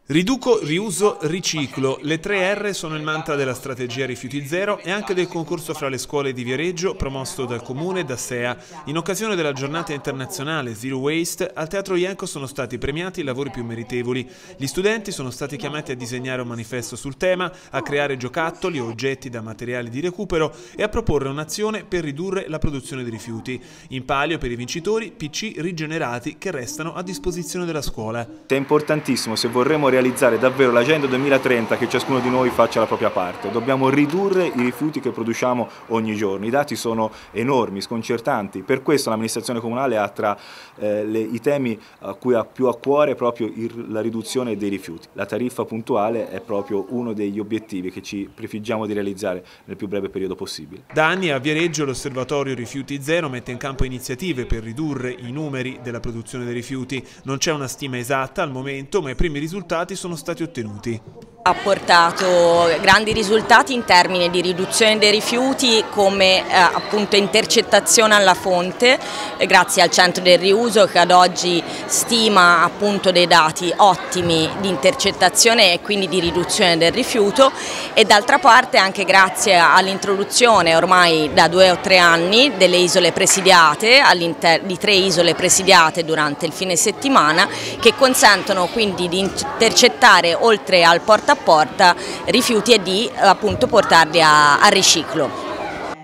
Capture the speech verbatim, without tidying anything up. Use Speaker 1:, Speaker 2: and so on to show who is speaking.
Speaker 1: Riduco, riuso, riciclo. Le tre R sono il mantra della strategia Rifiuti Zero e anche del concorso fra le scuole di Viareggio promosso dal Comune e da S E A. In occasione della giornata internazionale Zero Waste, al Teatro Ienco sono stati premiati i lavori più meritevoli. Gli studenti sono stati chiamati a disegnare un manifesto sul tema, a creare giocattoli o oggetti da materiali di recupero e a proporre un'azione per ridurre la produzione di rifiuti. In palio per i vincitori P C rigenerati che restano a disposizione della scuola.
Speaker 2: È importantissimo, se vorremmo realizzare davvero l'agenda duemilatrenta, che ciascuno di noi faccia la propria parte. Dobbiamo ridurre i rifiuti che produciamo ogni giorno. I dati sono enormi, sconcertanti. Per questo l'amministrazione comunale ha tra eh, le, i temi a cui ha più a cuore proprio il, la riduzione dei rifiuti. La tariffa puntuale è proprio uno degli obiettivi che ci prefiggiamo di realizzare nel più breve periodo possibile.
Speaker 1: Da anni a Viareggio l'Osservatorio Rifiuti Zero mette in campo iniziative per ridurre i numeri della produzione dei rifiuti. Non c'è una stima esatta al momento, ma i primi risultati sono stati ottenuti.
Speaker 3: Ha portato grandi risultati in termini di riduzione dei rifiuti come eh, appunto intercettazione alla fonte, eh, grazie al centro del riuso che ad oggi stima appunto dei dati ottimi di intercettazione e quindi di riduzione del rifiuto, e d'altra parte anche grazie all'introduzione ormai da due o tre anni delle isole presidiate, di tre isole presidiate durante il fine settimana, che consentono quindi di intercettare oltre al porta a porta rifiuti e di appunto portarli a, a riciclo.